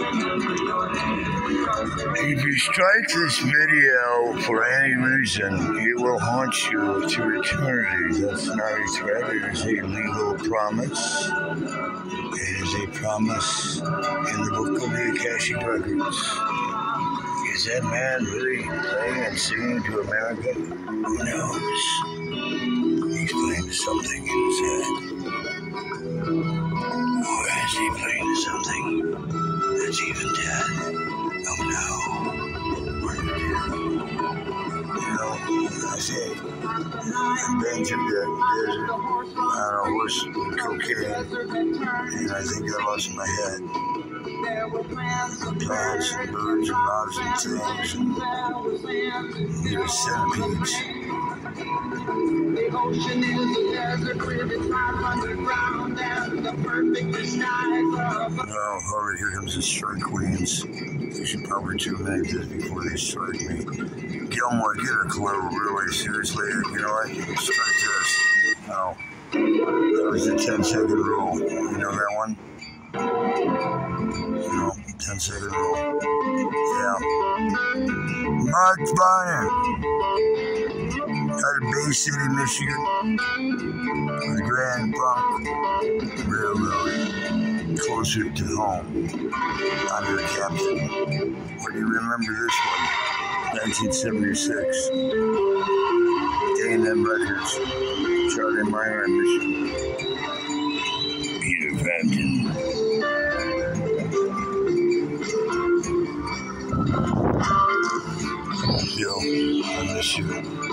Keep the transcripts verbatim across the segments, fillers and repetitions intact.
If you strike this video for any reason, it will haunt you to eternity. That's not a threat, it is a legal promise. It is a promise in the book of the Akashic Records. Is that man really playing and singing to America? Who knows? He's playing to something in his head. Or is he playing to something that's even dead? Oh no. You know, I say, I've been to the desert, I don't know, horse and cocaine, and I think I lost my head. Plants and birds and rocks and things, and there were centipedes. The ocean is a desert with its five hundred ground and the perfect disguise of... Oh, hurry, here comes the strike queens. They should probably terminate this before they strike me. Gilmore, get a clue, really, seriously. You know what? Strike this. Oh. That was the ten second rule. You know that one? You know, ten second rule. Yeah. Mark Bonner. Out of Bay City, Michigan. The Grand Punk Railroad. Closer to home. I'm your captain. What do you remember this one? nineteen seventy-six. A and M Records. Charlie Minor, Michigan. Peter Frampton. Yo, I miss you.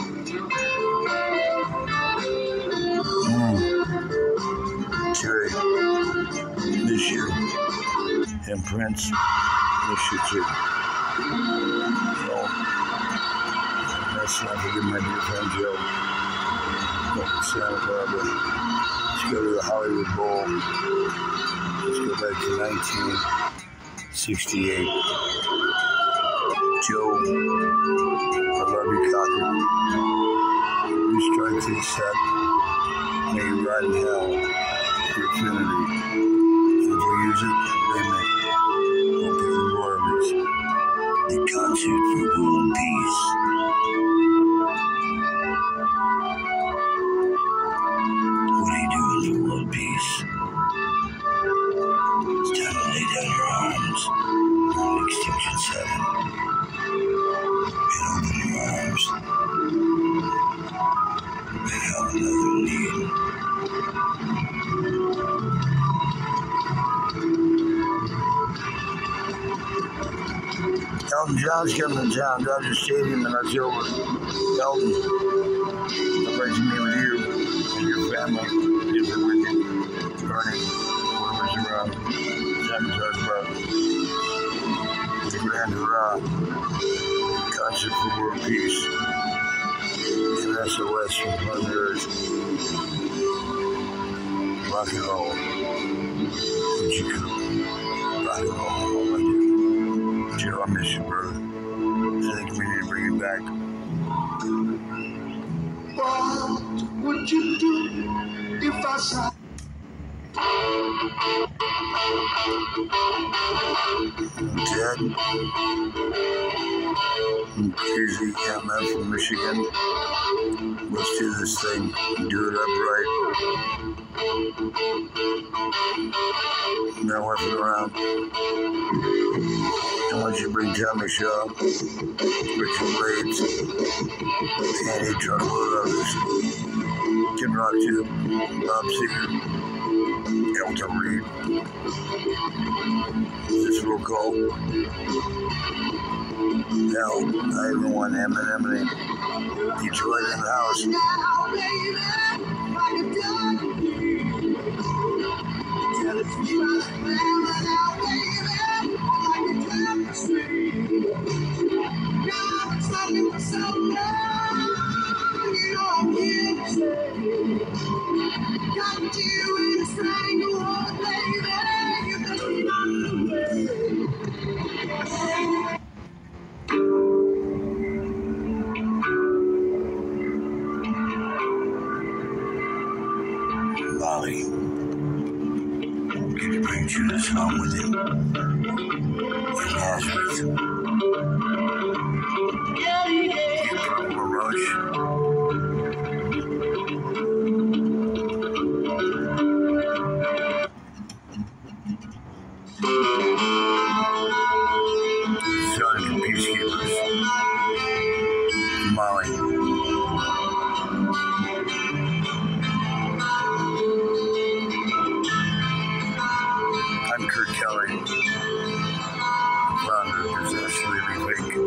Mm. Terry, miss you. And Prince, miss you too. So, let's not forget my dear friend Joe. Up in Santa Barbara. Let's go to the Hollywood Bowl. Let's go back to nineteen sixty-eight. Joe, I love you, Cocker. You strike this set, may you ride in hell for infinity. If we use it, they may open the royalties. The concert for world peace. What are you doing for world peace? It's time to lay down your arms. We're in Extinction seven. And open your arms. And help another need. Elton John's coming to town, Dodger Stadium in October. Elton, I'd like to meet with you and your family. If they're with you, Bernie, whoever's around. Sabotage about the Grand Hurrah. Concert for World Peace. And S O S from Planet Earth. Rock and roll. Would you come? Rock and roll, all I do. Joe, I miss you, brother. I think we need to bring it back. What would you do if I saw? Ted, I'm crazy M F from Michigan. Let's do this thing and do it upright. No effing around. I want you to bring Tommy Shaw, Richard Blades, Andy Truckload others, Tim Rock too, Bob Seger. Elton Reed. This roll call. Hell, I even want Eminem and Detroit in the house. Molly, can you bring you this home? Deep Purple Rush. Sonic and Peacekeepers. Molly. I'm Kurt Kelly, founder of Disaster Relief Incorporated.